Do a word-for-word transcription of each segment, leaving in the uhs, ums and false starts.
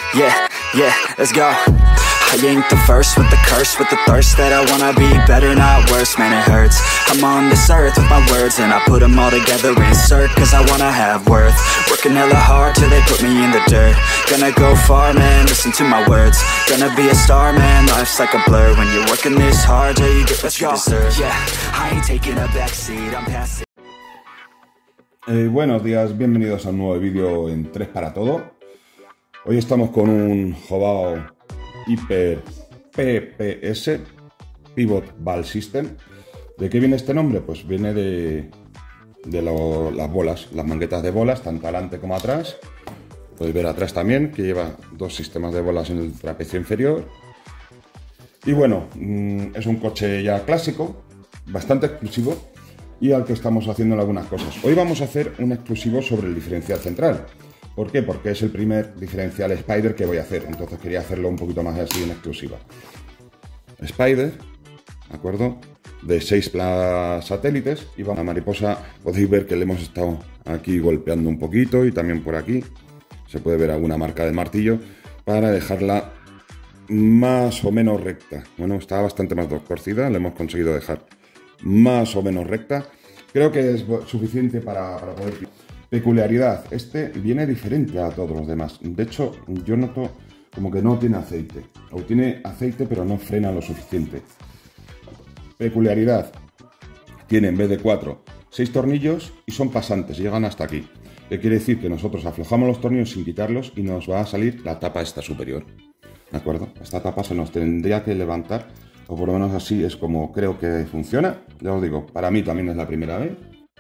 Yeah, yeah, let's go. I ain't the first with the curse, with the thirst that I wanna be better, not worse, man it hurts. I'm on this earth with my words and I put them all together, insert, cause I wanna have worth. Working hella hard till they put me in the dirt. Gonna go far, man, listen to my words. Gonna be a star, man, life's like a blur. When you're working this hard till you get what you deserve. Yeah, I ain't taking a backseat, I'm passing. Eh, buenos días, bienvenidos a un nuevo vídeo en tres para todo. Hoy estamos con un Hobao Hyper P P S Pivot Ball System. ¿De qué viene este nombre? Pues viene de, de lo, las bolas, las manguetas de bolas, tanto adelante como atrás. Podéis ver atrás también que lleva dos sistemas de bolas en el trapecio inferior. Y bueno, es un coche ya clásico, bastante exclusivo, y al que estamos haciendo algunas cosas. Hoy vamos a hacer un exclusivo sobre el diferencial central. ¿Por qué? Porque es el primer diferencial Spider que voy a hacer, entonces quería hacerlo un poquito más así en exclusiva. Spider, ¿de acuerdo? De seis satélites, y la mariposa, podéis ver que le hemos estado aquí golpeando un poquito y también por aquí. Se puede ver alguna marca de martillo para dejarla más o menos recta. Bueno, está bastante más torcida, la hemos conseguido dejar más o menos recta. Creo que es suficiente para, para poder... Peculiaridad, este viene diferente a todos los demás. De hecho, yo noto como que no tiene aceite. O tiene aceite pero no frena lo suficiente. Peculiaridad, tiene en vez de cuatro, seis tornillos y son pasantes, llegan hasta aquí. ¿Qué quiere decir? Que nosotros aflojamos los tornillos sin quitarlos y nos va a salir la tapa esta superior. ¿De acuerdo? Esta tapa se nos tendría que levantar, o por lo menos así es como creo que funciona. Ya os digo, para mí también es la primera vez.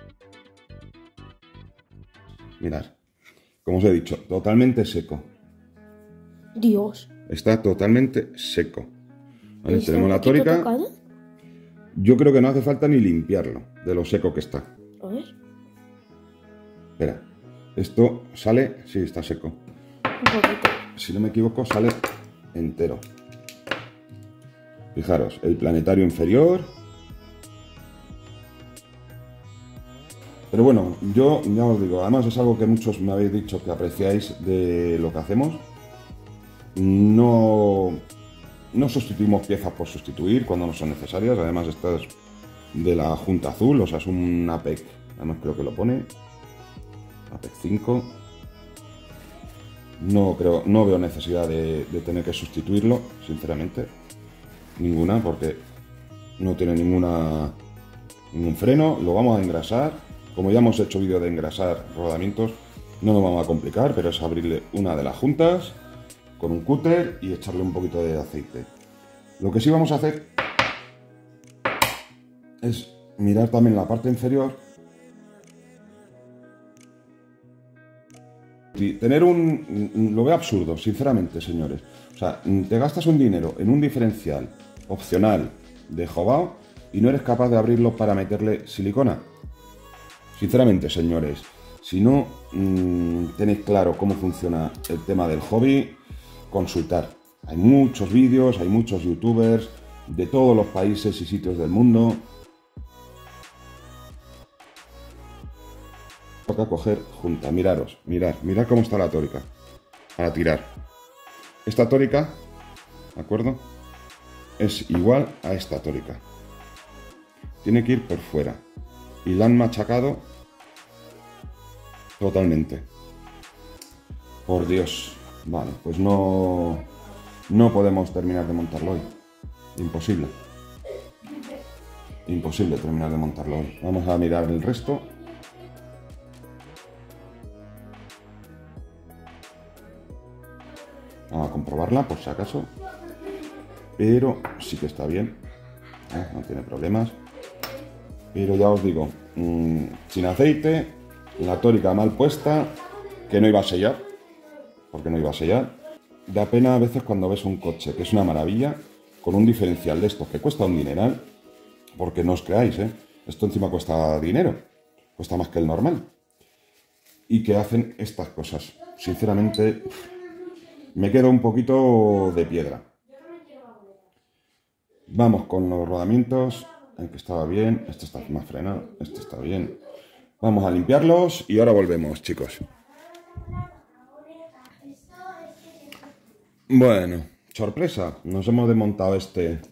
Mirad, como os he dicho, totalmente seco. Dios. Está totalmente seco. ¿Vale? Tenemos la tórica. Yo creo que no hace falta ni limpiarlo, de lo seco que está. A ver. Espera, esto sale, sí, está seco. Un poquito. Si no me equivoco, sale entero. Fijaros, el planetario inferior. Pero bueno, yo ya os digo, además es algo que muchos me habéis dicho que apreciáis de lo que hacemos. No, no sustituimos piezas por sustituir cuando no son necesarias. Además, esta es de la Junta Azul, o sea, es un A P E C. Además, creo que lo pone. A P E C cinco. No, creo, no veo necesidad de, de tener que sustituirlo, sinceramente. Ninguna, porque no tiene ninguna, ningún freno. Lo vamos a engrasar. Como ya hemos hecho vídeo de engrasar rodamientos, no nos vamos a complicar, pero es abrirle una de las juntas con un cúter y echarle un poquito de aceite. Lo que sí vamos a hacer es mirar también la parte inferior. Y tener un... lo veo absurdo, sinceramente, señores. O sea, te gastas un dinero en un diferencial opcional de Hobao y no eres capaz de abrirlo para meterle silicona. Sinceramente, señores, si no mmm, tenéis claro cómo funciona el tema del hobby, consultar. Hay muchos vídeos, hay muchos youtubers de todos los países y sitios del mundo. Toca coger junta, miraros, mirad, mirad cómo está la tórica para tirar. Esta tórica, ¿de acuerdo? Es igual a esta tórica. Tiene que ir por fuera. Y la han machacado totalmente. Por Dios. Vale, pues no, no podemos terminar de montarlo hoy. Imposible. Imposible terminar de montarlo hoy. Vamos a mirar el resto. Vamos a comprobarla por si acaso. Pero sí que está bien. ¿Eh? No tiene problemas. Pero ya os digo, mmm, sin aceite, la tórica mal puesta, que no iba a sellar, porque no iba a sellar. Da pena a veces cuando ves un coche, que es una maravilla, con un diferencial de estos que cuesta un dineral, porque no os creáis, ¿eh? Esto encima cuesta dinero, cuesta más que el normal. Y que hacen estas cosas. Sinceramente, me quedo un poquito de piedra. Vamos con los rodamientos. El que estaba bien, este está más frenado, este está bien. Vamos a limpiarlos y ahora volvemos, chicos. Bueno, sorpresa, nos hemos desmontado este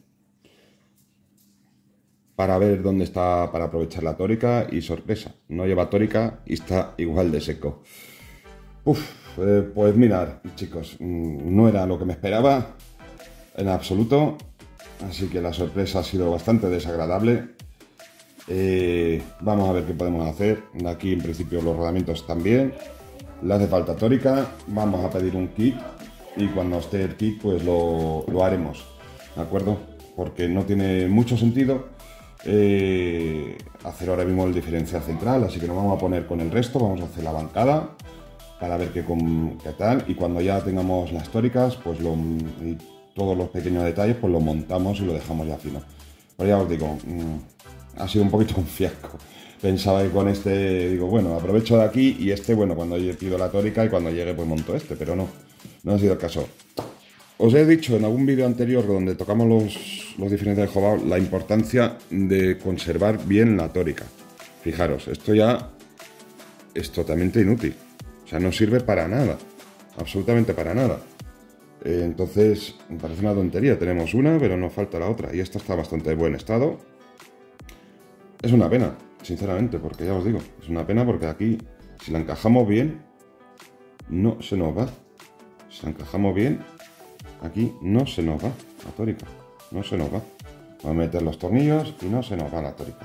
para ver dónde está, para aprovechar la tórica, y sorpresa, no lleva tórica y está igual de seco. Uf, eh, pues mirad, chicos, no era lo que me esperaba en absoluto, así que la sorpresa ha sido bastante desagradable. Eh, vamos a ver qué podemos hacer. Aquí en principio los rodamientos están bien, le hace falta tórica, vamos a pedir un kit y cuando esté el kit pues lo, lo haremos, ¿de acuerdo? Porque no tiene mucho sentido eh, hacer ahora mismo el diferencial central, así que nos vamos a poner con el resto, vamos a hacer la bancada para ver qué, con, qué tal, y cuando ya tengamos las tóricas pues lo, y todos los pequeños detalles pues lo montamos y lo dejamos ya fino. Pero ya os digo, mmm, ha sido un poquito un fiasco. Pensaba que con este, digo, bueno, aprovecho de aquí y este, bueno, cuando yo pido la tórica y cuando llegue pues monto este, pero no, no ha sido el caso. Os he dicho en algún vídeo anterior donde tocamos los, los diferenciales de Hobao la importancia de conservar bien la tórica. Fijaros, esto ya es totalmente inútil, o sea, no sirve para nada, absolutamente para nada. Eh, entonces, me parece una tontería, tenemos una, pero nos falta la otra, y esta está bastante buen estado. Es una pena, sinceramente, porque ya os digo, es una pena porque aquí, si la encajamos bien, no se nos va. Si la encajamos bien, aquí no se nos va la tórica, no se nos va. Vamos a meter los tornillos y no se nos va la tórica.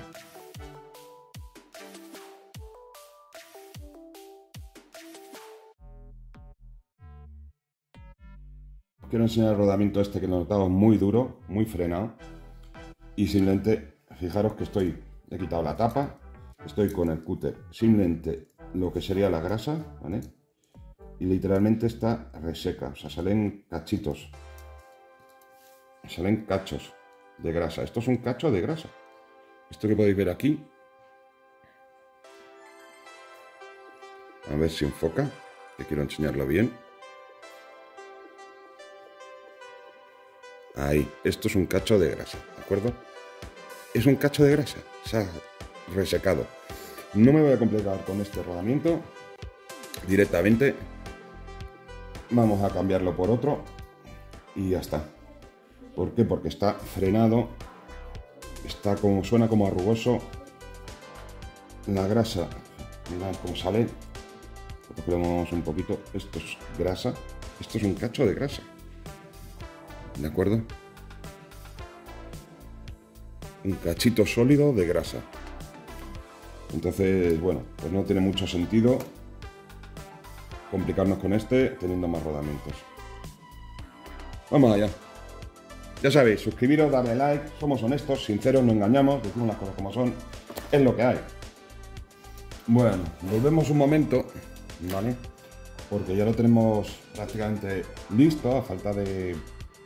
Os quiero enseñar el rodamiento este que lo notamos muy duro, muy frenado. Y simplemente, fijaros que estoy, he quitado la tapa, estoy con el cúter, simplemente lo que sería la grasa, ¿vale? Y literalmente está reseca, o sea, salen cachitos, salen cachos de grasa. Esto es un cacho de grasa. Esto que podéis ver aquí, a ver si enfoca, que quiero enseñarlo bien. Ahí, esto es un cacho de grasa, ¿de acuerdo? Es un cacho de grasa, se ha resecado. No me voy a complicar con este rodamiento, directamente vamos a cambiarlo por otro y ya está. ¿Por qué? Porque está frenado, está como, suena como arrugoso. La grasa, mirad cómo sale, recogemos un poquito, esto es grasa, esto es un cacho de grasa, ¿de acuerdo? Un cachito sólido de grasa. Entonces, bueno, pues no tiene mucho sentido complicarnos con este teniendo más rodamientos. Vamos allá. Ya sabéis, suscribiros, darle like, somos honestos, sinceros, no engañamos, decimos las cosas como son, es lo que hay. Bueno, volvemos un momento, ¿vale? Porque ya lo tenemos prácticamente listo, a falta de,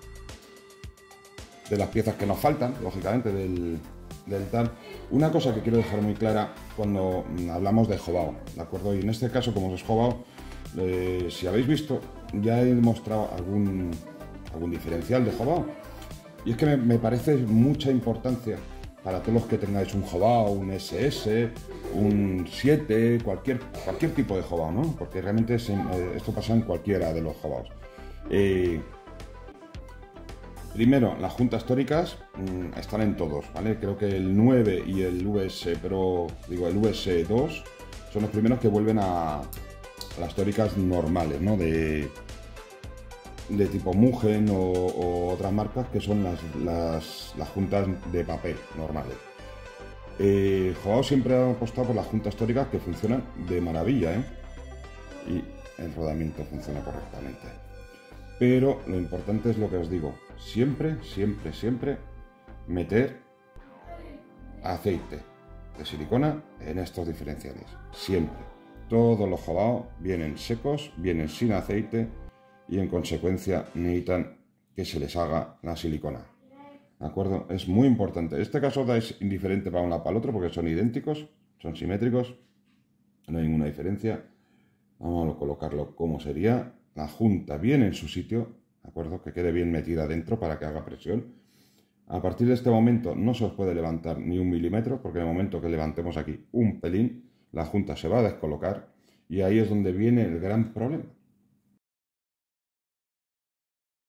de las piezas que nos faltan, lógicamente, del, del tal. Una cosa que quiero dejar muy clara cuando hablamos de Hobao, ¿de acuerdo? Y en este caso, como es Hobao, eh, si habéis visto, ya he mostrado algún, algún diferencial de Hobao. Y es que me, me parece mucha importancia para todos los que tengáis un Hobao, un ese ese, un siete, cualquier, cualquier tipo de Hobao, ¿no? Porque realmente es en, eh, esto pasa en cualquiera de los Hobaos. Eh, primero, las juntas tóricas mmm, están en todos, ¿vale? Creo que el nueve y el U S Pro, digo, el U S dos son los primeros que vuelven a, a las tóricas normales, ¿no? De... de tipo Mugen o, o otras marcas que son las, las, las juntas de papel normales. Eh, Hobao siempre ha apostado por las juntas tóricas que funcionan de maravilla, ¿eh? Y el rodamiento funciona correctamente. Pero lo importante es lo que os digo, siempre, siempre, siempre meter aceite de silicona en estos diferenciales, siempre. Todos los Hobao vienen secos, vienen sin aceite, y en consecuencia necesitan que se les haga la silicona, ¿de acuerdo? Es muy importante. En este caso es indiferente para uno para el otro porque son idénticos, son simétricos, no hay ninguna diferencia. Vamos a colocarlo como sería. La junta bien en su sitio, ¿de acuerdo? Que quede bien metida dentro para que haga presión. A partir de este momento no se os puede levantar ni un milímetro porque en el momento que levantemos aquí un pelín, la junta se va a descolocar y ahí es donde viene el gran problema.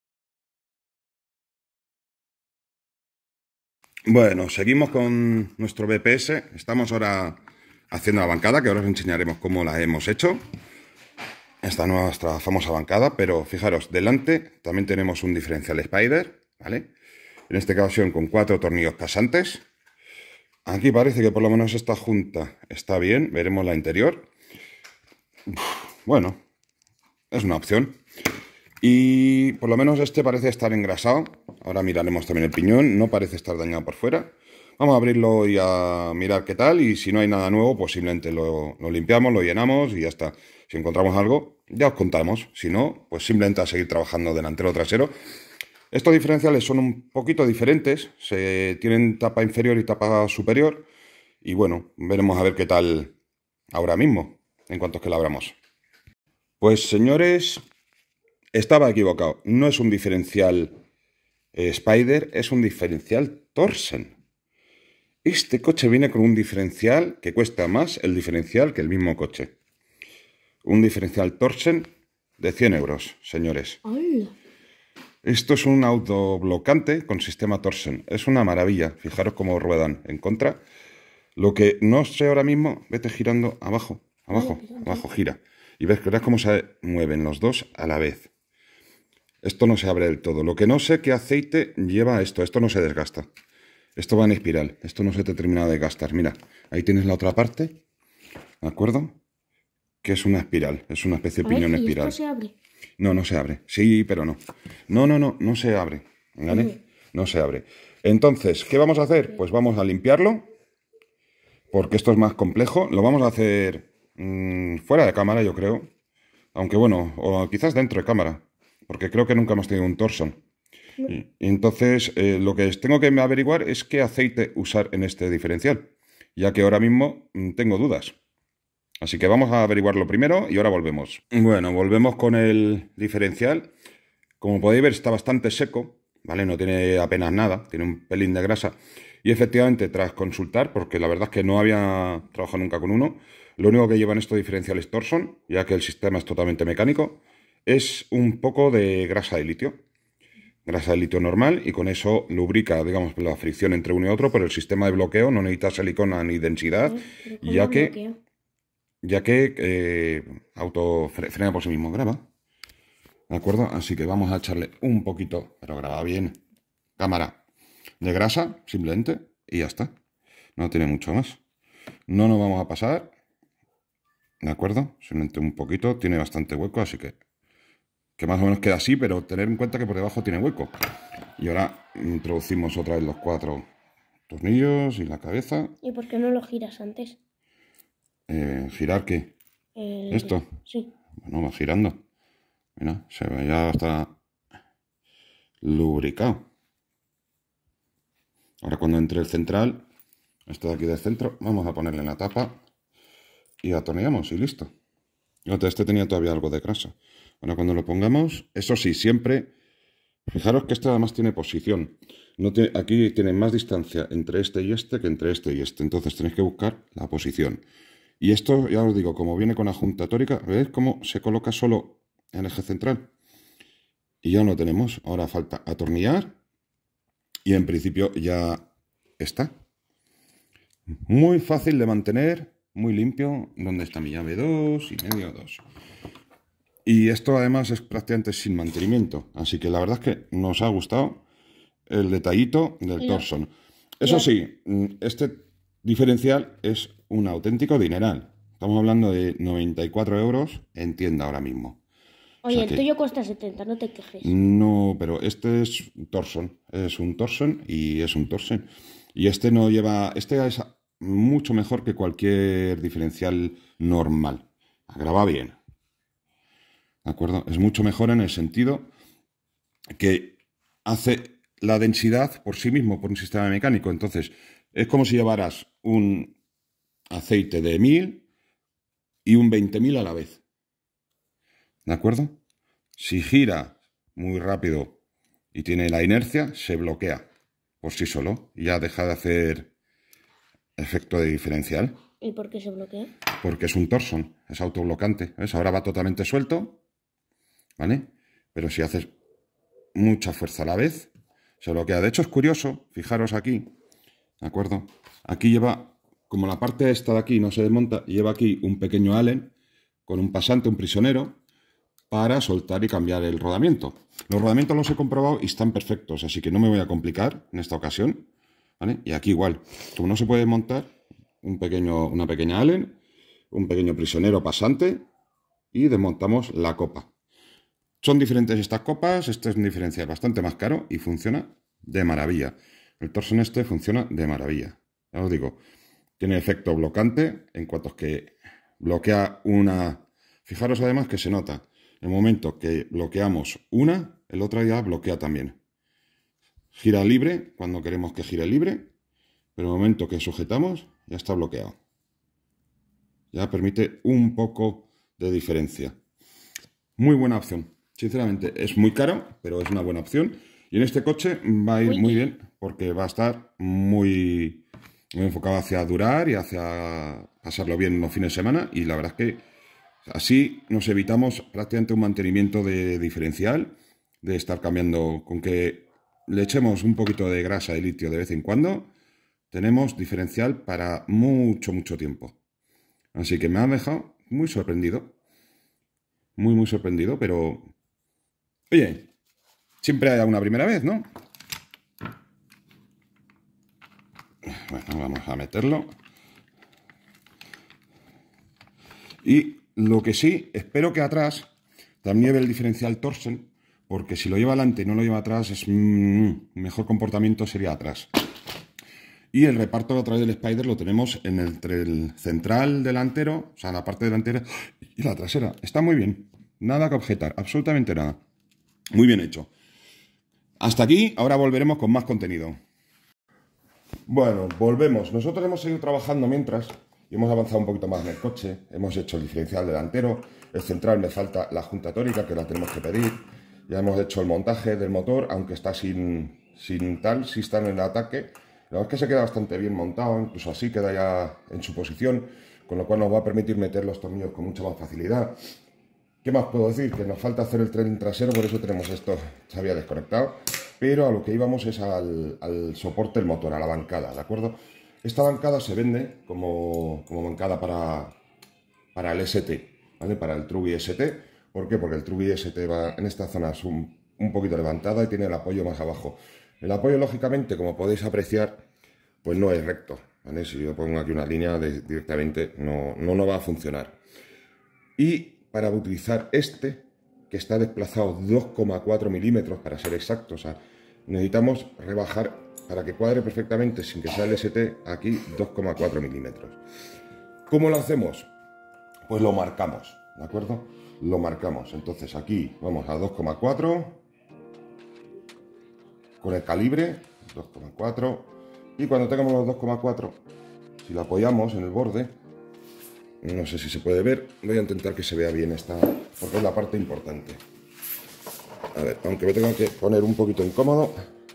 Bueno, seguimos con nuestro B P S. Estamos ahora haciendo la bancada, que ahora os enseñaremos cómo la hemos hecho. Esta nuestra famosa bancada, pero fijaros, delante también tenemos un diferencial Spider, ¿vale? En esta ocasión con cuatro tornillos pasantes. Aquí parece que por lo menos esta junta está bien, veremos la interior. Bueno, es una opción. Y por lo menos este parece estar engrasado. Ahora miraremos también el piñón, no parece estar dañado por fuera. Vamos a abrirlo y a mirar qué tal, y si no hay nada nuevo, pues simplemente lo, lo limpiamos, lo llenamos y ya está. Si encontramos algo, ya os contamos. Si no, pues simplemente a seguir trabajando delantero o trasero. Estos diferenciales son un poquito diferentes, se tienen tapa inferior y tapa superior. Y bueno, veremos a ver qué tal ahora mismo, en cuanto que la abramos. Pues señores, estaba equivocado. No es un diferencial eh, Spider, es un diferencial Torsen. Este coche viene con un diferencial que cuesta más el diferencial que el mismo coche. Un diferencial Torsen de cien euros, señores. ¡Hola! Esto es un autoblocante con sistema Torsen. Es una maravilla. Fijaros cómo ruedan en contra. Lo que no sé ahora mismo, vete girando abajo, abajo, abajo, gira. Y ves, verás cómo se mueven los dos a la vez. Esto no se abre del todo. Lo que no sé qué aceite lleva esto. Esto no se desgasta. Esto va en espiral. Esto no se te termina de gastar. Mira, ahí tienes la otra parte. ¿De acuerdo? Que es una espiral. Es una especie de piñón espiral. ¿Esto se abre? No, no se abre. Sí, pero no. No, no, no, no se abre. ¿Vale? Mm. No se abre. Entonces, ¿qué vamos a hacer? Pues vamos a limpiarlo. Porque esto es más complejo. Lo vamos a hacer mmm, fuera de cámara, yo creo. Aunque bueno, o quizás dentro de cámara. Porque creo que nunca hemos tenido un Torsen. Y, y entonces, eh, lo que tengo que averiguar es qué aceite usar en este diferencial. Ya que ahora mismo mmm, tengo dudas. Así que vamos a averiguarlo primero y ahora volvemos. Bueno, volvemos con el diferencial. Como podéis ver, está bastante seco, ¿vale? No tiene apenas nada, tiene un pelín de grasa. Y efectivamente, tras consultar, porque la verdad es que no había trabajado nunca con uno, lo único que llevan estos diferenciales Torsen, ya que el sistema es totalmente mecánico, es un poco de grasa de litio. Grasa de litio normal, y con eso lubrica, digamos, la fricción entre uno y otro, pero el sistema de bloqueo no necesita silicona ni densidad, ya que... Bloqueo? ya que eh, auto frena por sí mismo, graba, ¿de acuerdo? Así que vamos a echarle un poquito, pero graba bien, cámara, de grasa, simplemente, y ya está. No tiene mucho más. No nos vamos a pasar, ¿de acuerdo? Simplemente un poquito, tiene bastante hueco, así que, que más o menos queda así, pero tener en cuenta que por debajo tiene hueco. Y ahora introducimos otra vez los cuatro tornillos y la cabeza. ¿Y por qué no lo giras antes? Eh, ¿Girar qué? El... ¿Esto? Sí. Bueno, va girando. Mira, se ve, ya está lubricado. Ahora cuando entre el central, esto de aquí del centro, vamos a ponerle la tapa y atornillamos y listo. Este tenía todavía algo de grasa. Ahora cuando lo pongamos, eso sí, siempre... Fijaros que este además tiene posición. No tiene, aquí tiene más distancia entre este y este que entre este y este. Entonces tenéis que buscar la posición. Y esto, ya os digo, como viene con la junta tórica, ¿veis cómo se coloca solo en el eje central? Y ya lo tenemos. Ahora falta atornillar. Y en principio ya está. Muy fácil de mantener, muy limpio. ¿Dónde está mi llave? Dos y medio, dos. Y esto además es prácticamente sin mantenimiento. Así que la verdad es que nos ha gustado el detallito del Torsen. Eso sí, este diferencial es un auténtico dineral. Estamos hablando de noventa y cuatro euros en tienda ahora mismo. Oye, o sea el que, tuyo cuesta setenta, no te quejes. No, pero este es Torsen. Es un Torsen y es un Torsen. Y este no lleva... Este es mucho mejor que cualquier diferencial normal. Graba bien. ¿De acuerdo? Es mucho mejor en el sentido que hace la densidad por sí mismo, por un sistema mecánico. Entonces, es como si llevaras un aceite de mil y un veinte mil a la vez. ¿De acuerdo? Si gira muy rápido y tiene la inercia, se bloquea por sí solo y ya deja de hacer efecto de diferencial. ¿Y por qué se bloquea? Porque es un Torsen, es autoblocante. ¿Ves? Ahora va totalmente suelto, ¿vale? Pero si haces mucha fuerza a la vez, se bloquea. De hecho, es curioso, fijaros aquí, ¿de acuerdo? Aquí lleva, como la parte esta de aquí no se desmonta, lleva aquí un pequeño allen con un pasante, un prisionero, para soltar y cambiar el rodamiento. Los rodamientos los he comprobado y están perfectos, así que no me voy a complicar en esta ocasión, ¿vale? Y aquí igual, como no se puede desmontar, un pequeño, una pequeña allen, un pequeño prisionero pasante y desmontamos la copa. Son diferentes estas copas, este es un diferencial bastante más caro y funciona de maravilla. El Torsen este funciona de maravilla. Ya os digo, tiene efecto blocante en cuanto a que bloquea una... Fijaros además que se nota, en el momento que bloqueamos una, el otro ya bloquea también. Gira libre cuando queremos que gire libre, pero en el momento que sujetamos ya está bloqueado. Ya permite un poco de diferencia. Muy buena opción. Sinceramente, es muy caro, pero es una buena opción. Y en este coche va a ir muy bien porque va a estar muy, muy enfocado hacia durar y hacia pasarlo bien los fines de semana. Y la verdad es que así nos evitamos prácticamente un mantenimiento de diferencial, de estar cambiando. Con que le echemos un poquito de grasa de litio de vez en cuando, tenemos diferencial para mucho, mucho tiempo. Así que me ha dejado muy sorprendido. Muy, muy sorprendido, pero... Oye, siempre hay una primera vez, ¿no? Bueno, vamos a meterlo. Y lo que sí, espero que atrás también lleve el diferencial Torsen, porque si lo lleva adelante y no lo lleva atrás, es mmm, mejor comportamiento sería atrás. Y el reparto a través del Spider lo tenemos en el, entre el central delantero, o sea, la parte delantera y la trasera. Está muy bien, nada que objetar, absolutamente nada. Muy bien hecho. Hasta aquí, ahora volveremos con más contenido. Bueno, volvemos. Nosotros hemos seguido trabajando mientras y hemos avanzado un poquito más en el coche. Hemos hecho el diferencial delantero, el central me falta la junta tórica que la tenemos que pedir. Ya hemos hecho el montaje del motor, aunque está sin, sin tal, sí está en el ataque. La verdad es que se queda bastante bien montado, incluso así queda ya en su posición, con lo cual nos va a permitir meter los tornillos con mucha más facilidad. ¿Qué más puedo decir? Que nos falta hacer el tren trasero, por eso tenemos esto, se había desconectado. Pero a lo que íbamos es al, al soporte del motor, a la bancada, ¿de acuerdo? Esta bancada se vende como, como bancada para, para el S T, ¿vale? Para el Truby S T. ¿Por qué? Porque el Truby S T va en esta zona es un, un poquito levantada y tiene el apoyo más abajo. El apoyo, lógicamente, como podéis apreciar, pues no es recto, ¿vale? Si yo pongo aquí una línea de, directamente, no, no, no va a funcionar. Y para utilizar este, que está desplazado dos coma cuatro milímetros para ser exacto, o sea, necesitamos rebajar para que cuadre perfectamente sin que sea el S T aquí dos coma cuatro milímetros. ¿Cómo lo hacemos? Pues lo marcamos, ¿de acuerdo? Lo marcamos. Entonces aquí vamos a dos coma cuatro con el calibre dos coma cuatro y cuando tengamos los dos coma cuatro, si lo apoyamos en el borde, no sé si se puede ver, voy a intentar que se vea bien esta, porque es la parte importante. A ver, aunque me tengo que poner un poquito incómodo.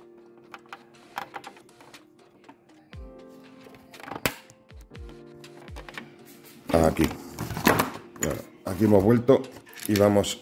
Aquí. Bueno, aquí hemos vuelto y vamos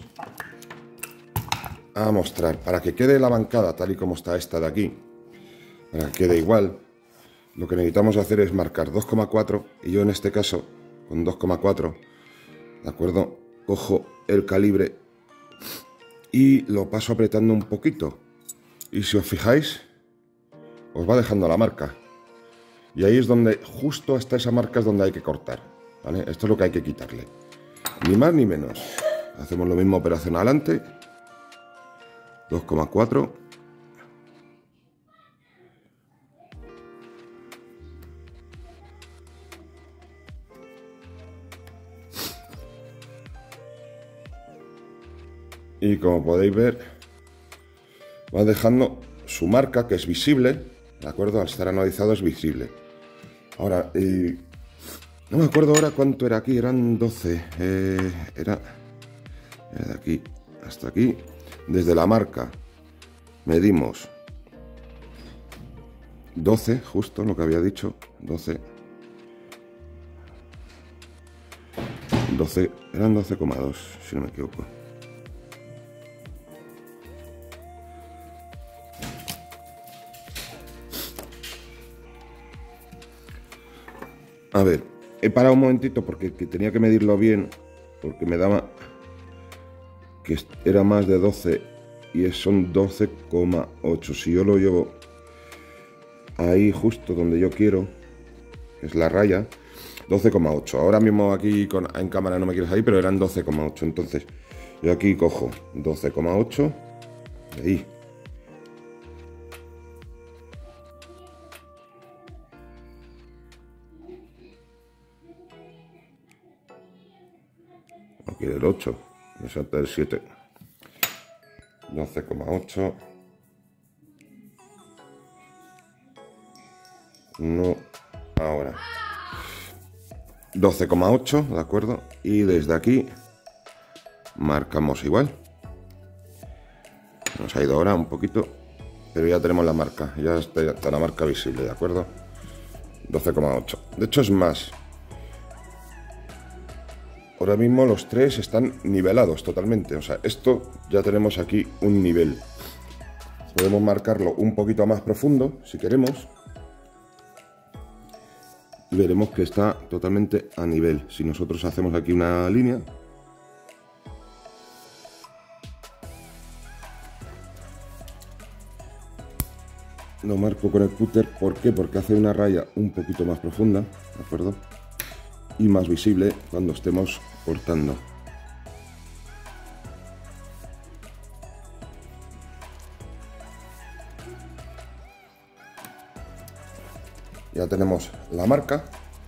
a mostrar, para que quede la bancada tal y como está esta de aquí, para que quede igual, lo que necesitamos hacer es marcar dos coma cuatro y yo en este caso con dos coma cuatro, ¿de acuerdo? Cojo el calibre y lo paso apretando un poquito. Y si os fijáis, os va dejando la marca. Y ahí es donde, justo hasta esa marca es donde hay que cortar, ¿vale? Esto es lo que hay que quitarle. Ni más ni menos. Hacemos lo mismo operación adelante. dos coma cuatro. Y como podéis ver, va dejando su marca, que es visible, ¿de acuerdo? Al estar anodizado es visible. Ahora, eh, no me acuerdo ahora cuánto era aquí, eran doce. Eh, era, era de aquí hasta aquí. Desde la marca medimos doce, justo lo que había dicho, doce. doce, eran doce coma dos, si no me equivoco. A ver, he parado un momentito porque que tenía que medirlo bien, porque me daba que era más de doce y son doce coma ocho. Si yo lo llevo ahí justo donde yo quiero, que es la raya, doce coma ocho. Ahora mismo aquí con, en cámara no me quieres ahí, pero eran doce coma ocho. Entonces yo aquí cojo doce coma ocho y ahí. Aquí el ocho, me salta el siete. doce coma ocho. No, ahora. doce coma ocho, ¿de acuerdo? Y desde aquí marcamos igual. Nos ha ido ahora un poquito, pero ya tenemos la marca, ya está, ya está la marca visible, ¿de acuerdo? doce coma ocho. De hecho es más. Ahora mismo los tres están nivelados totalmente, o sea, esto ya tenemos aquí un nivel. Podemos marcarlo un poquito más profundo, si queremos. Y veremos que está totalmente a nivel. Si nosotros hacemos aquí una línea, lo marco con el cúter. ¿Por qué? Porque hace una raya un poquito más profunda, ¿de acuerdo? Y más visible cuando estemos cortando. Ya tenemos la marca.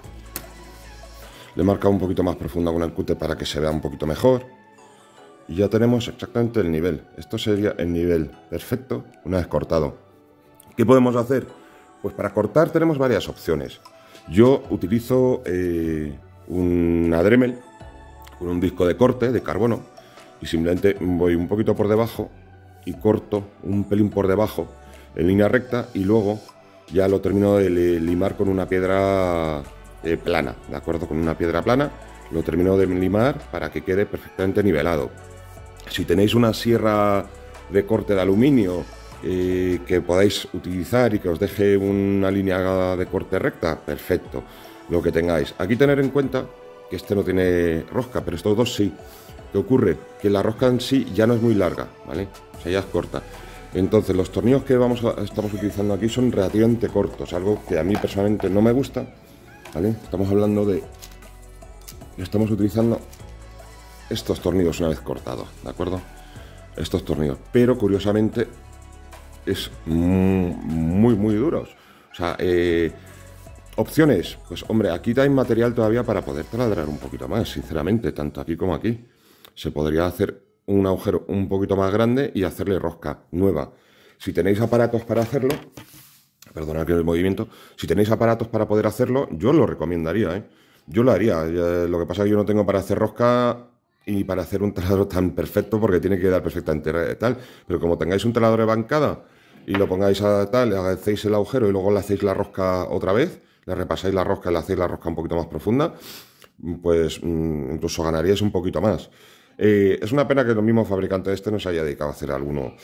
Le he marcado un poquito más profunda con el cúter para que se vea un poquito mejor. Y ya tenemos exactamente el nivel. Esto sería el nivel perfecto una vez cortado. ¿Qué podemos hacer? Pues para cortar tenemos varias opciones. Yo utilizo eh, una Dremel con un disco de corte de carbono y simplemente voy un poquito por debajo y corto un pelín por debajo en línea recta y luego ya lo termino de limar con una piedra eh, plana, ¿de acuerdo? Con una piedra plana lo termino de limar para que quede perfectamente nivelado. Si tenéis una sierra de corte de aluminio eh, que podáis utilizar y que os deje una línea de corte recta, perfecto, lo que tengáis. Aquí tener en cuenta que este no tiene rosca, pero estos dos sí. ¿Qué ocurre? Que la rosca en sí ya no es muy larga, ¿vale? O sea, ya es corta. Entonces los tornillos que vamos a, estamos utilizando aquí son relativamente cortos, algo que a mí personalmente no me gusta, ¿vale? Estamos hablando de... Estamos utilizando estos tornillos una vez cortados, ¿de acuerdo? Estos tornillos, pero curiosamente es muy, muy, muy duros. O sea, eh, opciones, pues hombre, aquí hay material todavía para poder taladrar un poquito más, sinceramente, tanto aquí como aquí. Se podría hacer un agujero un poquito más grande y hacerle rosca nueva. Si tenéis aparatos para hacerlo, perdonad que el movimiento, si tenéis aparatos para poder hacerlo, yo lo recomendaría, ¿eh? Yo lo haría. Lo que pasa es que yo no tengo para hacer rosca y para hacer un taladro tan perfecto porque tiene que quedar perfectamente tal. Pero como tengáis un taladro de bancada y lo pongáis a tal, le hacéis el agujero y luego le hacéis la rosca otra vez, le repasáis la rosca y le hacéis la rosca un poquito más profunda, pues incluso ganaríais un poquito más. Eh, es una pena que el mismo fabricante este no se haya dedicado a hacer alguno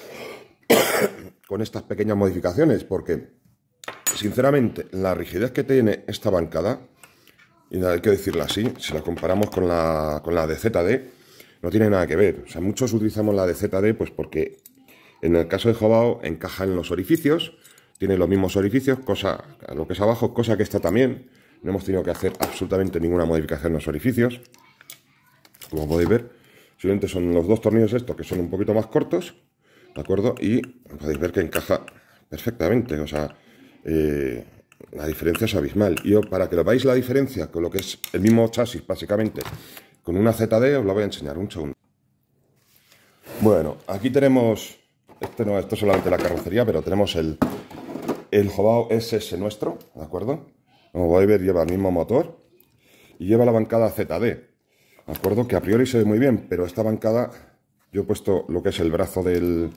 con estas pequeñas modificaciones, porque sinceramente la rigidez que tiene esta bancada, y hay que decirlo así, si la comparamos con la, con la de Z D, no tiene nada que ver. O sea, muchos utilizamos la de Z D pues porque en el caso de Jobao encaja en los orificios, tiene los mismos orificios, cosa lo que es abajo, cosa que esta también. No hemos tenido que hacer absolutamente ninguna modificación en los orificios, como podéis ver. Simplemente son los dos tornillos estos que son un poquito más cortos, ¿de acuerdo? Y podéis ver que encaja perfectamente, o sea, eh, la diferencia es abismal. Y yo, para que lo veáis la diferencia con lo que es el mismo chasis, básicamente, con una Z D, os la voy a enseñar, un segundo. Bueno, aquí tenemos, este no, esto es solamente la carrocería, pero tenemos el, el Jobao S S nuestro, ¿de acuerdo? Como podéis ver, lleva el mismo motor y lleva la bancada Z D. ¿De acuerdo? Que a priori se ve muy bien, pero esta bancada, yo he puesto lo que es el brazo del,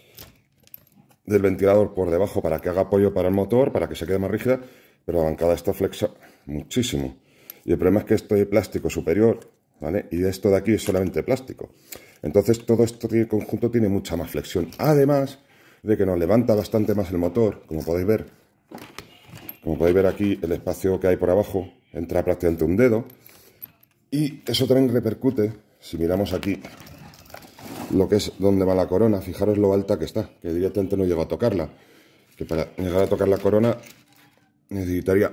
del ventilador por debajo para que haga apoyo para el motor, para que se quede más rígida, pero la bancada está flexa muchísimo. Y el problema es que esto de plástico superior, ¿vale? Y esto de aquí es solamente plástico. Entonces todo esto en conjunto tiene mucha más flexión. Además de que nos levanta bastante más el motor, como podéis ver. Como podéis ver aquí, el espacio que hay por abajo entra prácticamente un dedo. Y eso también repercute, si miramos aquí, lo que es donde va la corona. Fijaros lo alta que está, que directamente no llego a tocarla. Que para llegar a tocar la corona necesitaría,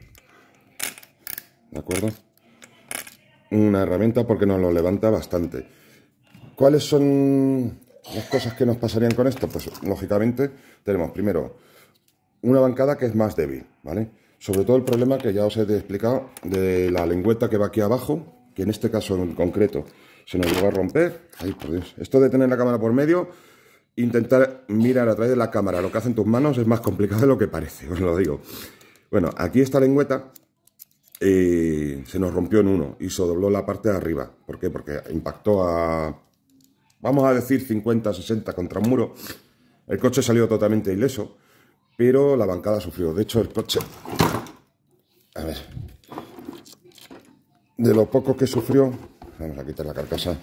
¿de acuerdo?, una herramienta, porque nos lo levanta bastante. ¿Cuáles son las cosas que nos pasarían con esto? Pues lógicamente tenemos primero una bancada que es más débil, ¿vale? Sobre todo el problema que ya os he explicado de la lengüeta que va aquí abajo, que en este caso en concreto se nos llegó a romper. Ay, por Dios. Esto de tener la cámara por medio, intentar mirar a través de la cámara lo que hacen tus manos es más complicado de lo que parece, os lo digo. Bueno, aquí esta lengüeta eh, se nos rompió en uno y se dobló la parte de arriba. ¿Por qué? Porque impactó a, vamos a decir, cincuenta, sesenta contra un muro. El coche salió totalmente ileso, pero la bancada sufrió. De hecho, el coche, a ver, de lo poco que sufrió, vamos a quitar la carcasa,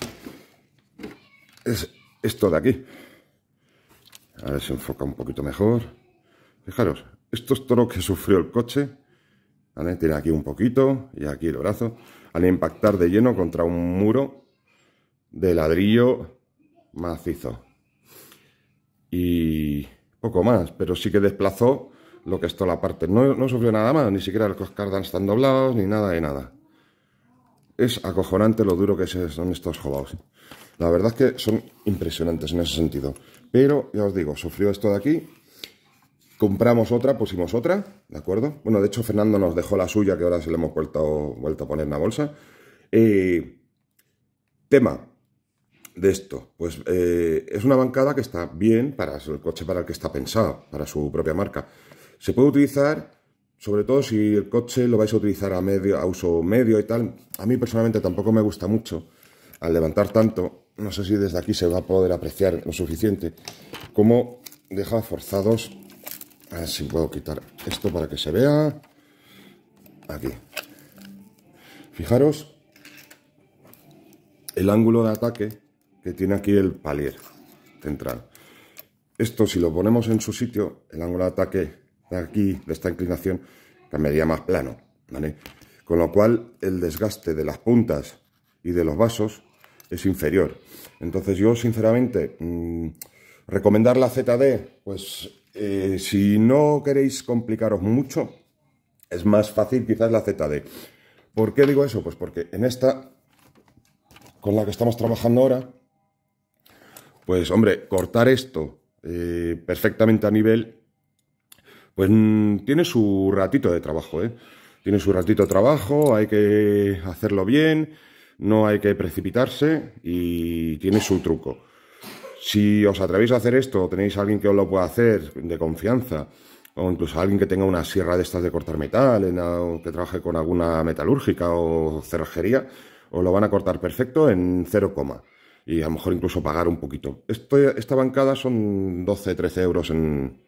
es esto de aquí. A ver si enfoca un poquito mejor. Fijaros, esto es todo lo que sufrió el coche, ¿vale? Tiene aquí un poquito y aquí el brazo, al impactar de lleno contra un muro de ladrillo macizo. Y poco más, pero sí que desplazó lo que es toda la parte. No, no sufrió nada más, ni siquiera los cardans están doblados, ni nada de nada. Es acojonante lo duro que son estos jobaos. La verdad es que son impresionantes en ese sentido. Pero, ya os digo, sufrió esto de aquí. Compramos otra, pusimos otra, ¿de acuerdo? Bueno, de hecho, Fernando nos dejó la suya, que ahora se le hemos vuelto, vuelto a poner en la bolsa. Eh, tema de esto, pues eh, es una bancada que está bien para el coche para el que está pensado, para su propia marca. Se puede utilizar, sobre todo si el coche lo vais a utilizar a, medio, a uso medio y tal. A mí personalmente tampoco me gusta mucho al levantar tanto. No sé si desde aquí se va a poder apreciar lo suficiente, como deja forzados. A ver si puedo quitar esto para que se vea. Aquí. Fijaros el ángulo de ataque que tiene aquí el palier central. Esto, si lo ponemos en su sitio, el ángulo de ataque de aquí, de esta inclinación, cambiaría más plano, ¿vale? Con lo cual el desgaste de las puntas y de los vasos es inferior. Entonces yo sinceramente mmm, recomendar la Z D, pues eh, si no queréis complicaros mucho, es más fácil quizás la Z D. ¿Por qué digo eso? Pues porque en esta, con la que estamos trabajando ahora, pues hombre, cortar esto eh, perfectamente a nivel, pues mmm, tiene su ratito de trabajo, ¿eh? Tiene su ratito de trabajo, hay que hacerlo bien, no hay que precipitarse y tiene su truco. Si os atrevéis a hacer esto, o tenéis a alguien que os lo pueda hacer de confianza, o incluso alguien que tenga una sierra de estas de cortar metal, en, o que trabaje con alguna metalúrgica o cerrajería, os lo van a cortar perfecto en cero coma. Y a lo mejor incluso pagar un poquito. Esto, esta bancada son doce, trece euros en,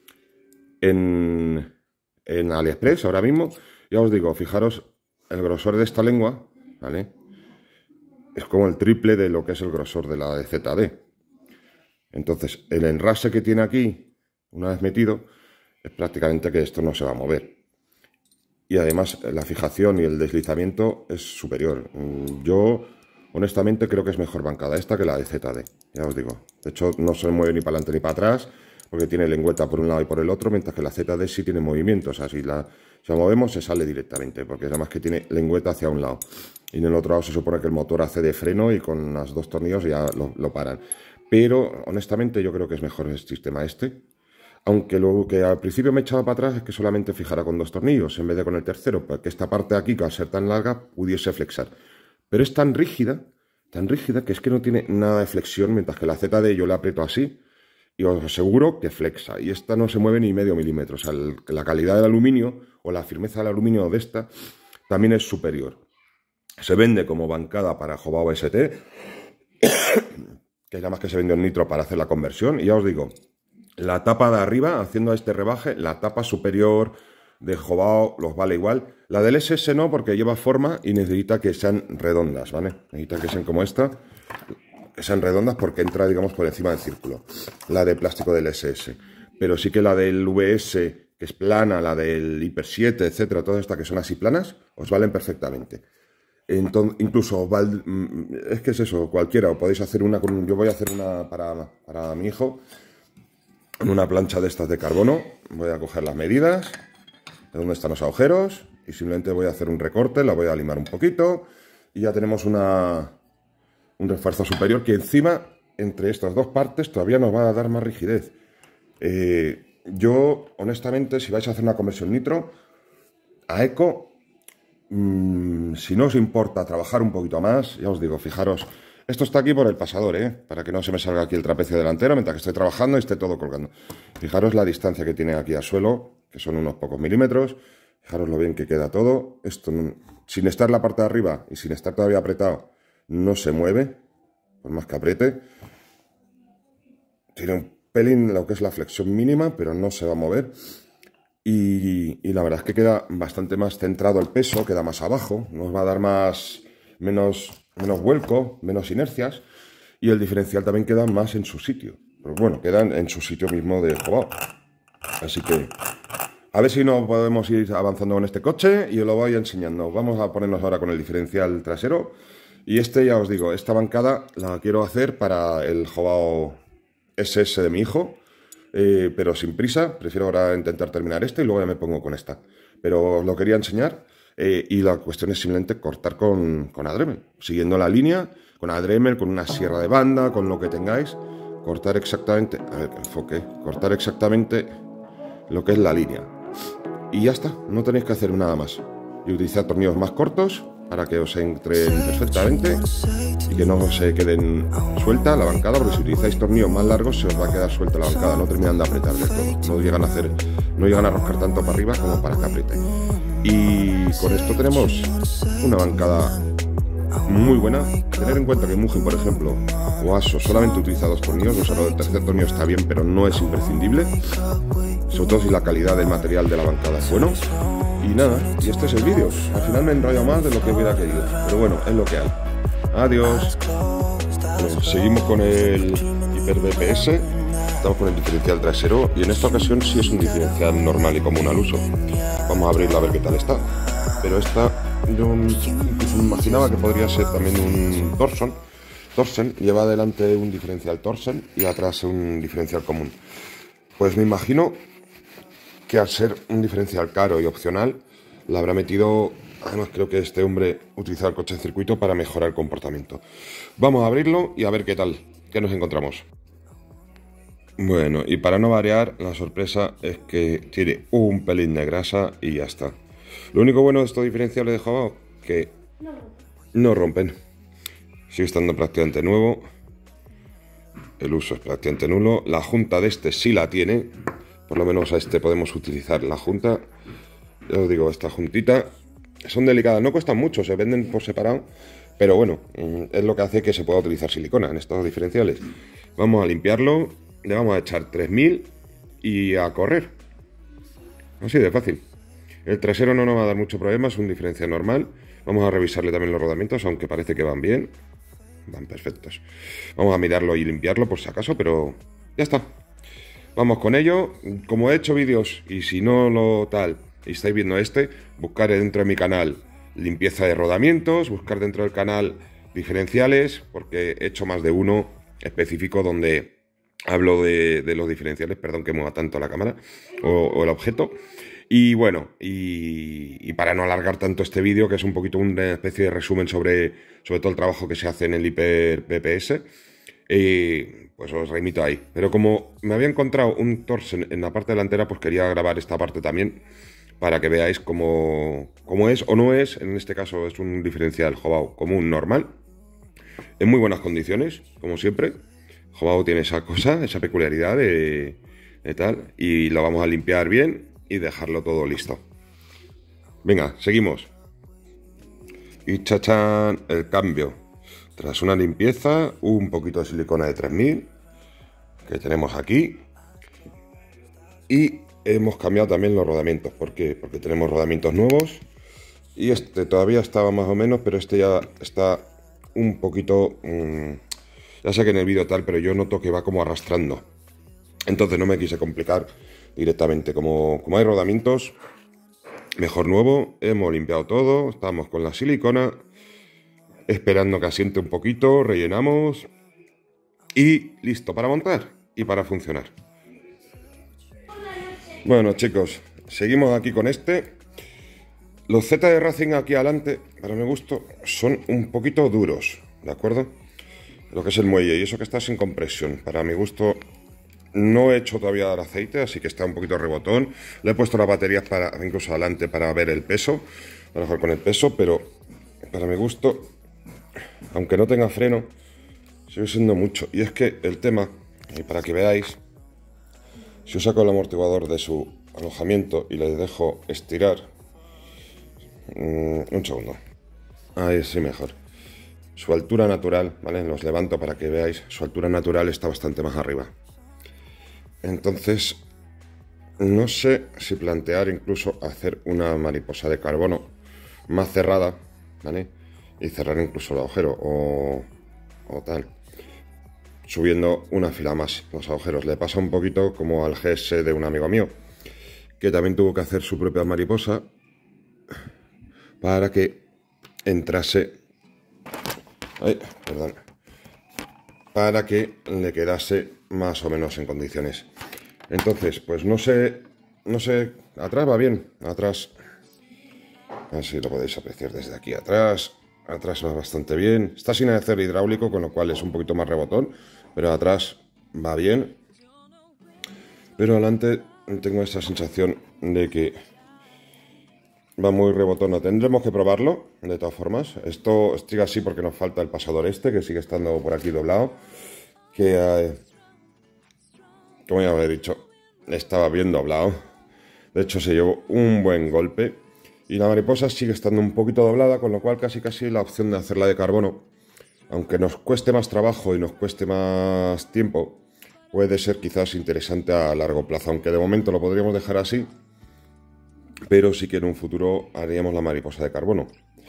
en, en AliExpress ahora mismo. Ya os digo, fijaros el grosor de esta lengua, ¿vale? Es como el triple de lo que es el grosor de la de Z D. Entonces, el enrase que tiene aquí, una vez metido, es prácticamente que esto no se va a mover. Y además, la fijación y el deslizamiento es superior. Yo, honestamente, creo que es mejor bancada esta que la de Z D. Ya os digo. De hecho, no se mueve ni para adelante ni para atrás, porque tiene lengüeta por un lado y por el otro, mientras que la Z D sí tiene movimiento. O sea, si la, si la movemos, se sale directamente, porque además que tiene lengüeta hacia un lado. Y en el otro lado se supone que el motor hace de freno y con los dos tornillos ya lo, lo paran. Pero, honestamente, yo creo que es mejor el sistema este. Aunque lo que al principio me echaba para atrás es que solamente fijara con dos tornillos en vez de con el tercero, para que esta parte de aquí, que al ser tan larga, pudiese flexar. Pero es tan rígida, tan rígida, que es que no tiene nada de flexión, mientras que la Z D yo la aprieto así y os aseguro que flexa. Y esta no se mueve ni medio milímetro. O sea, el, la calidad del aluminio o la firmeza del aluminio de esta también es superior. Se vende como bancada para Jobao S T, que es además que se vendió en nitro para hacer la conversión. Y ya os digo, la tapa de arriba, haciendo este rebaje, la tapa superior de Jobao los vale igual. La del S S no, porque lleva forma y necesita que sean redondas, ¿vale? Necesita que sean como esta, que sean redondas porque entra, digamos, por encima del círculo. La de plástico del S S. Pero sí que la del V S, que es plana, la del Hiper siete, etcétera, todas estas que son así planas, os valen perfectamente. Entonces, incluso, val, es que es eso, cualquiera, o podéis hacer una con, yo voy a hacer una para, para mi hijo, en una plancha de estas de carbono. Voy a coger las medidas de dónde están los agujeros y simplemente voy a hacer un recorte, la voy a limar un poquito y ya tenemos una, un refuerzo superior que encima, entre estas dos partes, todavía nos va a dar más rigidez. Eh, Yo, honestamente, si vais a hacer una conversión nitro a eco, mmm, si no os importa trabajar un poquito más, ya os digo, fijaros, esto está aquí por el pasador, ¿eh? Para que no se me salga aquí el trapecio delantero mientras que estoy trabajando y esté todo colgando. Fijaros la distancia que tiene aquí al suelo, que son unos pocos milímetros. Fijaros lo bien que queda todo. Esto, sin estar la parte de arriba y sin estar todavía apretado, no se mueve, por más que apriete. Tiene un pelín lo que es la flexión mínima, pero no se va a mover. Y, y la verdad es que queda bastante más centrado el peso, queda más abajo, nos va a dar más, menos, menos vuelco, menos inercias, y el diferencial también queda más en su sitio. Pero bueno, quedan en su sitio mismo de jobao. Así que a ver si no podemos ir avanzando con este coche y os lo voy enseñando. Vamos a ponernos ahora con el diferencial trasero. Y este, ya os digo, esta bancada la quiero hacer para el jobao ese ese de mi hijo, eh, pero sin prisa. Prefiero ahora intentar terminar este y luego ya me pongo con esta. Pero os lo quería enseñar eh, y la cuestión es simplemente cortar con, con Dremel, siguiendo la línea, con Dremel, con una sierra de banda, con lo que tengáis, cortar exactamente, a ver que enfoque, cortar exactamente lo que es la línea. Y ya está, no tenéis que hacer nada más. Y utilizar tornillos más cortos para que os entren perfectamente y que no se queden suelta la bancada, porque si utilizáis tornillos más largos se os va a quedar suelta la bancada, no terminan de apretar del todo, no llegan a hacer, no llegan a roscar tanto para arriba como para que apriete. Y con esto tenemos una bancada muy buena. Tener en cuenta que Mugen, por ejemplo, o Aso solamente utiliza dos tornillos, o sea, lo del tercer tornillo está bien, pero no es imprescindible, sobre todo si la calidad del material de la bancada es bueno. Y nada, y este es el vídeo. Al final me he enrollado más de lo que hubiera querido, pero bueno, es lo que hay. Adiós. Bueno, seguimos con el Hiper B P S. Estamos con el diferencial trasero y en esta ocasión sí es un diferencial normal y común al uso. Vamos a abrirlo a ver qué tal está. Pero esta, yo incluso me imaginaba que podría ser también un Torsen. Torsen lleva adelante un diferencial Torsen y atrás un diferencial común. Pues me imagino que al ser un diferencial caro y opcional, la habrá metido. Además creo que este hombre utiliza el coche en circuito para mejorar el comportamiento. Vamos a abrirlo y a ver qué tal, qué nos encontramos. Bueno, y para no variar, la sorpresa es que tiene un pelín de grasa y ya está. Lo único bueno de estos diferenciales de jobao, que no rompen. Sigue estando prácticamente nuevo. El uso es prácticamente nulo. La junta de este sí la tiene. Por lo menos a este podemos utilizar la junta. Ya os digo, esta juntita son delicadas, no cuestan mucho, se venden por separado, pero bueno, es lo que hace que se pueda utilizar silicona en estos diferenciales. Vamos a limpiarlo, le vamos a echar tres mil y a correr. Así de fácil. El trasero no nos va a dar mucho problema, es un diferencial normal. Vamos a revisarle también los rodamientos, aunque parece que van bien. Van perfectos. Vamos a mirarlo y limpiarlo por si acaso, pero ya está. Vamos con ello. Como he hecho vídeos y si no lo tal y estáis viendo este, buscar dentro de mi canal limpieza de rodamientos, buscar dentro del canal diferenciales, porque he hecho más de uno específico donde hablo de, de los diferenciales, perdón que mueva tanto la cámara o, o el objeto. Y bueno, y, y para no alargar tanto este vídeo, que es un poquito una especie de resumen sobre, sobre todo el trabajo que se hace en el Hiper B P S, eh, pues os remito ahí. Pero como me había encontrado un Torsen en la parte delantera, pues quería grabar esta parte también, para que veáis cómo, cómo es o no es. En este caso es un diferencial jobao común normal, en muy buenas condiciones, como siempre. Jobao tiene esa cosa, esa peculiaridad de, de tal, y lo vamos a limpiar bien y dejarlo todo listo. Venga, seguimos. Y chachan, el cambio. Tras una limpieza, un poquito de silicona de tres mil que tenemos aquí. Y hemos cambiado también los rodamientos. ¿Por qué? Porque tenemos rodamientos nuevos. Y este todavía estaba más o menos, pero este ya está un poquito... Mmm, ya sé que en el vídeo tal, pero yo noto que va como arrastrando. Entonces no me quise complicar directamente. Como, como hay rodamientos, mejor nuevo. Hemos limpiado todo, estamos con la silicona, esperando que asiente un poquito, rellenamos y listo para montar y para funcionar. Bueno, chicos, seguimos aquí con este. Los Z de Racing aquí adelante, para mi gusto, son un poquito duros, ¿de acuerdo? Lo que es el muelle, y eso que está sin compresión. Para mi gusto, no he hecho todavía el aceite, así que está un poquito rebotón. Le he puesto las baterías para, incluso adelante para ver el peso, para jugar con el peso, pero para mi gusto, aunque no tenga freno, sigue siendo mucho. Y es que el tema, y para que veáis, si yo saco el amortiguador de su alojamiento y le dejo estirar, un segundo, ahí sí mejor, su altura natural, ¿vale? Los levanto para que veáis, su altura natural está bastante más arriba. Entonces no sé si plantear incluso hacer una mariposa de carbono más cerrada, ¿vale? Y cerrar incluso el agujero o, o tal, subiendo una fila más los agujeros. Le pasa un poquito como al G S de un amigo mío, que también tuvo que hacer su propia mariposa para que entrase, ay, perdón, para que le quedase más o menos en condiciones. Entonces, pues no sé, no sé, atrás va bien, atrás, a ver si lo podéis apreciar desde aquí atrás, atrás va bastante bien, está sin hacer hidráulico, con lo cual es un poquito más rebotón, pero atrás va bien, pero adelante tengo esta sensación de que va muy rebotón. Tendremos que probarlo, de todas formas. Esto sigue así porque nos falta el pasador este, que sigue estando por aquí doblado. Que, eh, como ya os he dicho, estaba bien doblado. De hecho, se llevó un buen golpe. Y la mariposa sigue estando un poquito doblada, con lo cual casi casi la opción de hacerla de carbono, aunque nos cueste más trabajo y nos cueste más tiempo, puede ser quizás interesante a largo plazo. Aunque de momento lo podríamos dejar así, pero sí que en un futuro haríamos la mariposa de carbono.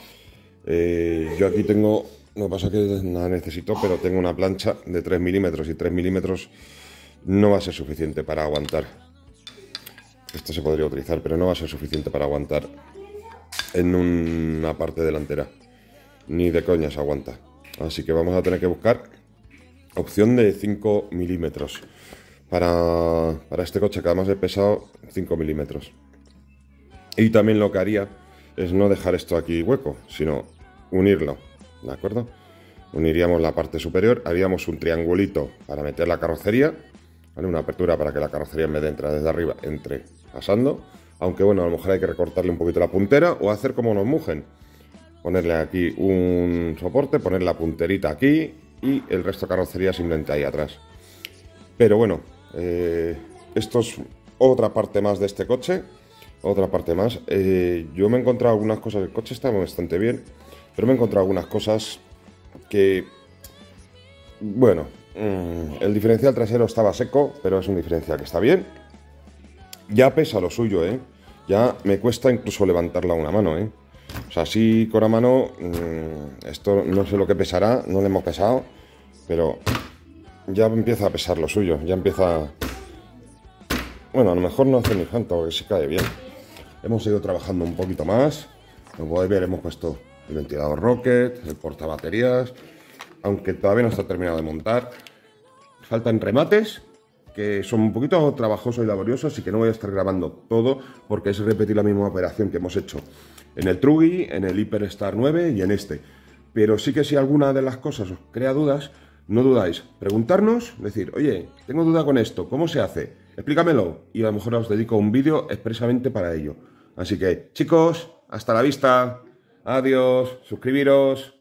Eh, yo aquí tengo, lo que pasa es que la necesito, pero tengo una plancha de tres milímetros y tres milímetros no va a ser suficiente para aguantar. Esto se podría utilizar, pero no va a ser suficiente para aguantar en una parte delantera. Ni de coña se aguanta. Así que vamos a tener que buscar opción de cinco milímetros para, para este coche, que además he pesado cinco milímetros. Y también lo que haría es no dejar esto aquí hueco, sino unirlo, ¿de acuerdo? Uniríamos la parte superior, haríamos un triangulito para meter la carrocería, ¿vale? Una apertura para que la carrocería, en vez de entrar desde arriba, entre pasando. Aunque bueno, a lo mejor hay que recortarle un poquito la puntera o hacer como nos mujen. Ponerle aquí un soporte, poner la punterita aquí y el resto de carrocería simplemente ahí atrás. Pero bueno, eh, esto es otra parte más de este coche. Otra parte más, eh, yo me he encontrado algunas cosas, el coche está bastante bien, pero me he encontrado algunas cosas que, bueno, mmm, el diferencial trasero estaba seco, pero es un diferencial que está bien. Ya pesa lo suyo, ¿eh? Ya me cuesta incluso levantarla a una mano, ¿eh? O sea, así con la mano, mmm, esto no sé lo que pesará, no lo hemos pesado, pero ya empieza a pesar lo suyo, ya empieza... Bueno, a lo mejor no hace ni falta porque se cae bien. Hemos ido trabajando un poquito más. Como podéis ver, hemos puesto el ventilador Rocket, el portabaterías, aunque todavía no está terminado de montar. Faltan remates, que son un poquito trabajosos y laboriosos, así que no voy a estar grabando todo, porque es repetir la misma operación que hemos hecho en el Truggy, en el Hyperstar nueve y en este. Pero sí que si alguna de las cosas os crea dudas, no dudáis, preguntarnos, decir, oye, tengo duda con esto, ¿cómo se hace? Explícamelo, y a lo mejor os dedico un vídeo expresamente para ello. Así que, chicos, hasta la vista, adiós, suscribiros.